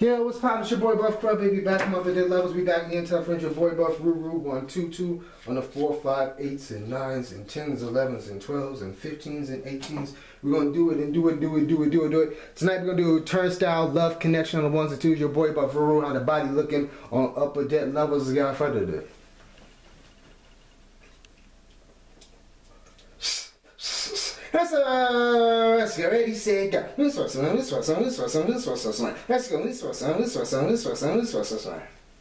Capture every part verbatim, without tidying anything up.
Yeah, what's poppin'? It's your boy Buff Club, baby. Back from up at their levels. We back again. Tell friends your boy Buff Ruru one two two on the four, five, eights and nines and tens, elevens and twelves and fifteens and eighteens. We're gonna do it and do it, do it, do it, do it, do it. Tonight we're gonna do Turnstile, Love Connection on the ones and twos. Your boy Buff Ruru, how the body looking on upper deck levels. Without further ado. Let's uh, let's go. Ready, set, go. Let's watch some. Let's watch some. Let's watch some. Let's watch some. Let's go. Let's watch some. Let's watch some. Let's watch some. Let's watch some.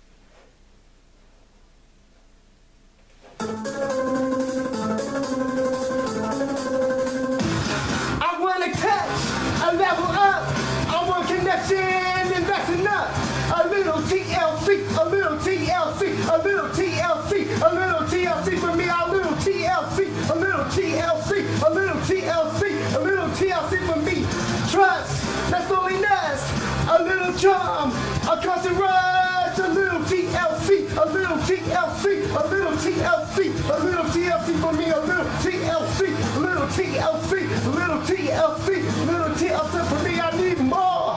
I want to touch a level up. I want connection, investing up. A little T L C, a little T L C, a little T L C, a little T L C for me. A little T L C, a little T L C, a little T L C, a little T L C for me. Trust, that's loneliness, a little charm, a constant rush, a little T L C, a little T L C, a little T L C, a little T L C for me, a little T L C, a little T L C, a little T L C, a little T L C for me. I need more.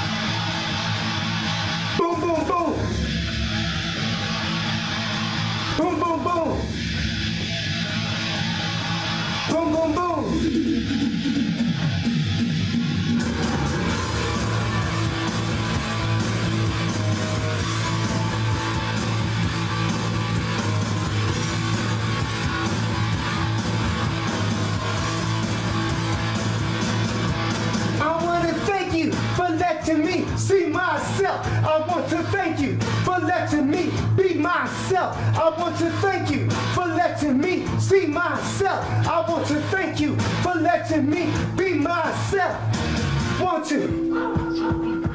Boom, boom, boom. Boom, boom, boom. Boom, boom, boom. I want to thank you for letting me see myself. I want to thank you for letting me be myself. I want to thank you for letting me see myself. I want to thank you for letting me be myself. Want to.